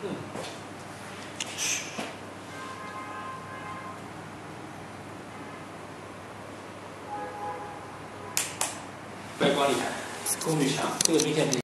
外观厉害，功率强，这个明显比。